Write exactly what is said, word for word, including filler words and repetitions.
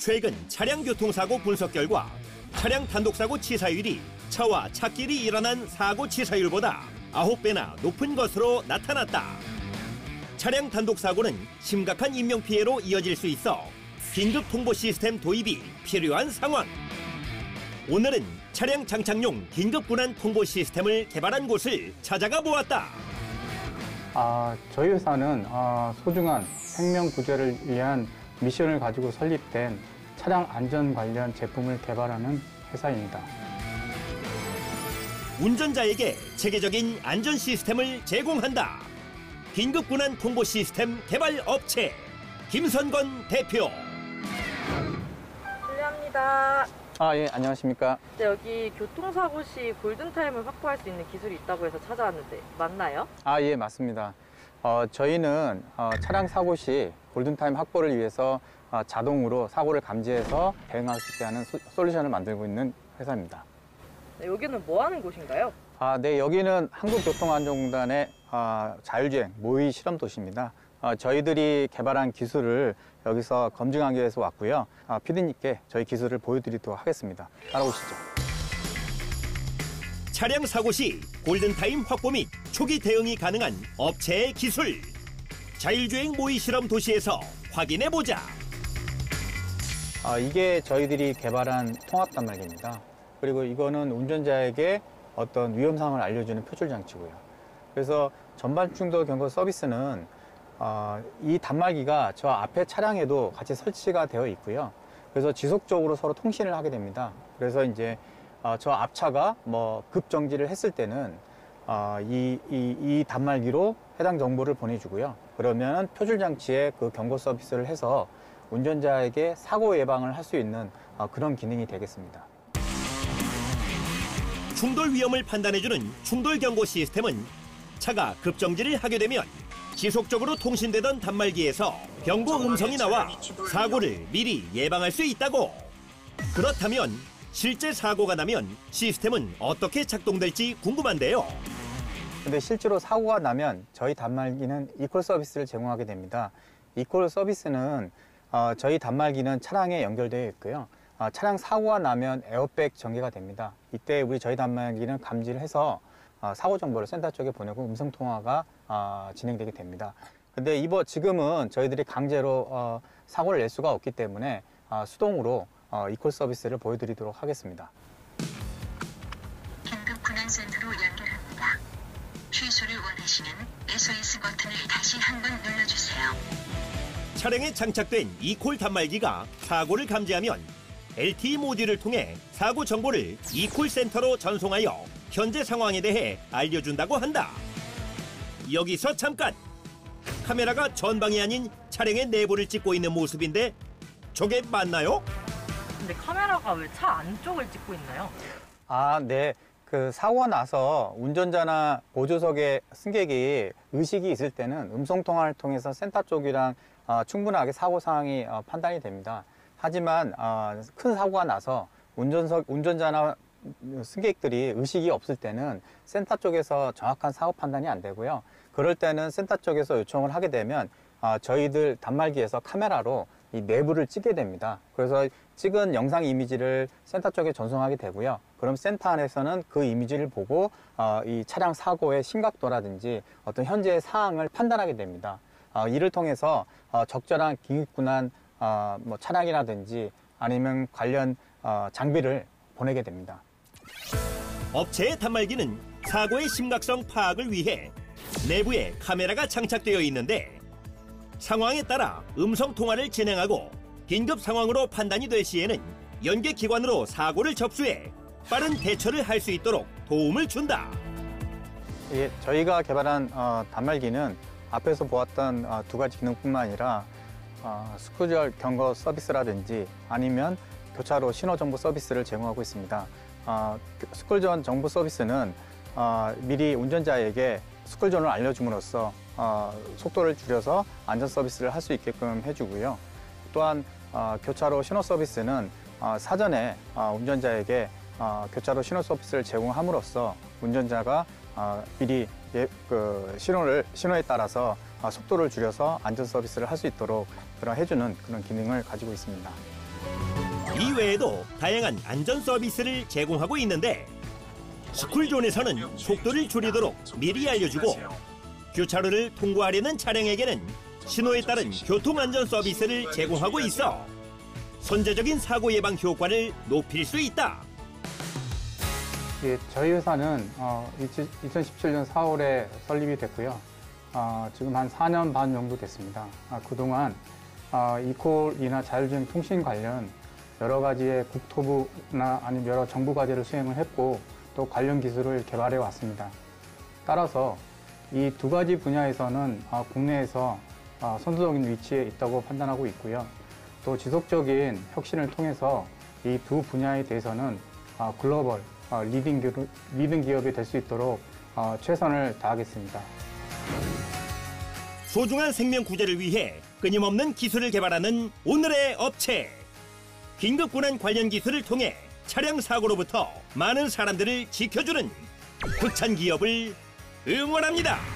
최근 차량 교통사고 분석 결과 차량 단독사고 치사율이 차와 차끼리 일어난 사고 치사율보다 아홉 배나 높은 것으로 나타났다. 차량 단독사고는 심각한 인명피해로 이어질 수 있어 긴급 통보 시스템 도입이 필요한 상황. 오늘은 차량 장착용 긴급 분한 통보 시스템을 개발한 곳을 찾아가 보았다. 아, 저희 회사는 아, 소중한 생명 구조를 위한 미션을 가지고 설립된 차량 안전 관련 제품을 개발하는 회사입니다. 운전자에게 체계적인 안전 시스템을 제공한다. 긴급 분한 통보 시스템 개발 업체 김선건 대표. 실례합니다. 아, 예, 안녕하십니까. 네, 여기 교통사고 시 골든타임을 확보할 수 있는 기술이 있다고 해서 찾아왔는데 맞나요? 아, 예, 맞습니다. 어, 저희는 어, 차량 사고 시 골든타임 확보를 위해서 어, 자동으로 사고를 감지해서 대응할 수 있게 하는 소, 솔루션을 만들고 있는 회사입니다. 네, 여기는 뭐 하는 곳인가요? 아, 네, 여기는 한국교통안전공단의 어, 자율주행 모의 실험 도시입니다. 어, 저희들이 개발한 기술을 여기서 검증하기 위해서 왔고요. 아, 피디님께 저희 기술을 보여드리도록 하겠습니다. 따라오시죠. 차량 사고 시 골든타임 확보 및 초기 대응이 가능한 업체의 기술. 자율주행 모의 실험 도시에서 확인해보자. 아, 이게 저희들이 개발한 통합 단말기입니다. 그리고 이거는 운전자에게 어떤 위험 상황을 알려주는 표출 장치고요. 그래서 전방 충돌 경고 서비스는 어, 이 단말기가 저 앞에 차량에도 같이 설치가 되어 있고요. 그래서 지속적으로 서로 통신을 하게 됩니다. 그래서 이제 어, 저 앞차가 뭐 급정지를 했을 때는 어, 이, 이, 이 단말기로 해당 정보를 보내주고요. 그러면 표출 장치에 그 경고 서비스를 해서 운전자에게 사고 예방을 할 수 있는 어, 그런 기능이 되겠습니다. 충돌 위험을 판단해주는 충돌 경고 시스템은 차가 급정지를 하게 되면 지속적으로 통신되던 단말기에서 경고 음성이 나와 사고를 미리 예방할 수 있다고. 그렇다면 실제 사고가 나면 시스템은 어떻게 작동될지 궁금한데요. 근데 실제로 사고가 나면 저희 단말기는 이콜 서비스를 제공하게 됩니다. 이콜 서비스는 어, 저희 단말기는 차량에 연결되어 있고요. 어, 차량 사고가 나면 에어백 전개가 됩니다. 이때 우리 저희 단말기는 감지를 해서 어, 사고 정보를 센터 쪽에 보내고 음성 통화가 어, 진행되게 됩니다. 근데 이번 지금은 저희들이 강제로 어, 사고를 낼 수가 없기 때문에 어, 수동으로 어, 이콜 서비스를 보여드리도록 하겠습니다. 긴급 분한센터로 연결합니다. 취소를 원하시면 에스오에스 버튼을 다시 한번 눌러주세요. 차량에 장착된 이콜 단말기가 사고를 감지하면 엘티이 모듈을 통해 사고 정보를 이콜 센터로 전송하여 현재 상황에 대해 알려준다고 한다. 여기서 잠깐! 카메라가 전방이 아닌 차량의 내부를 찍고 있는 모습인데 저게 맞나요? 근데 카메라가 왜 차 안쪽을 찍고 있나요? 아, 네. 그 사고가 나서 운전자나 보조석의 승객이 의식이 있을 때는 음성 통화를 통해서 센터 쪽이랑 어, 충분하게 사고 상황이 어, 판단이 됩니다. 하지만 어, 큰 사고가 나서 운전석 운전자나 승객들이 의식이 없을 때는 센터 쪽에서 정확한 사고 판단이 안 되고요. 그럴 때는 센터 쪽에서 요청을 하게 되면 어, 저희들 단말기에서 카메라로 이 내부를 찍게 됩니다. 그래서 찍은 영상 이미지를 센터 쪽에 전송하게 되고요. 그럼 센터 안에서는 그 이미지를 보고 어, 이 차량 사고의 심각도라든지 어떤 현재의 상황을 판단하게 됩니다. 어, 이를 통해서 어, 적절한 긴급군한 어, 뭐 차량이라든지 아니면 관련 어, 장비를 보내게 됩니다. 업체의 단말기는 사고의 심각성 파악을 위해 내부에 카메라가 장착되어 있는데 상황에 따라 음성 통화를 진행하고 긴급 상황으로 판단이 될 시에는 연계기관으로 사고를 접수해 빠른 대처를 할 수 있도록 도움을 준다. 예, 저희가 개발한 어, 단말기는 앞에서 보았던 어, 두 가지 기능뿐만 아니라 어, 스쿠절 경고 서비스라든지 아니면 교차로 신호 정보 서비스를 제공하고 있습니다. 어, 스쿨존 정보 서비스는 어, 미리 운전자에게 스쿨존을 알려줌으로써 어, 속도를 줄여서 안전 서비스를 할 수 있게끔 해주고요. 또한 어, 교차로 신호 서비스는 어, 사전에 어, 운전자에게 어, 교차로 신호 서비스를 제공함으로써 운전자가 어, 미리 예, 그 신호를 신호에 따라서 어, 속도를 줄여서 안전 서비스를 할 수 있도록 그런 해주는 그런 기능을 가지고 있습니다. 이외에도 다양한 안전 서비스를 제공하고 있는데 스쿨존에서는 속도를 줄이도록 미리 알려주고 교차로를 통과하려는 차량에게는 신호에 따른 교통안전 서비스를 제공하고 있어 선제적인 사고 예방 효과를 높일 수 있다. 예, 저희 회사는 어, 이천십칠 년 사월에 설립이 됐고요. 어, 지금 한 사 년 반 정도 됐습니다. 아, 그동안 어, 이콜이나 자율주행 통신 관련 여러 가지의 국토부나 아니면 여러 정부 과제를 수행을 했고 또 관련 기술을 개발해 왔습니다. 따라서 이 두 가지 분야에서는 어, 국내에서 어, 선도적인 위치에 있다고 판단하고 있고요. 또 지속적인 혁신을 통해서 이 두 분야에 대해서는 어, 글로벌 어, 리딩, 기업, 리딩 기업이 될 수 있도록 어, 최선을 다하겠습니다. 소중한 생명 구제를 위해 끊임없는 기술을 개발하는 오늘의 업체. 긴급군안 관련 기술을 통해 차량 사고로부터 많은 사람들을 지켜주는 극찬 기업을 응원합니다.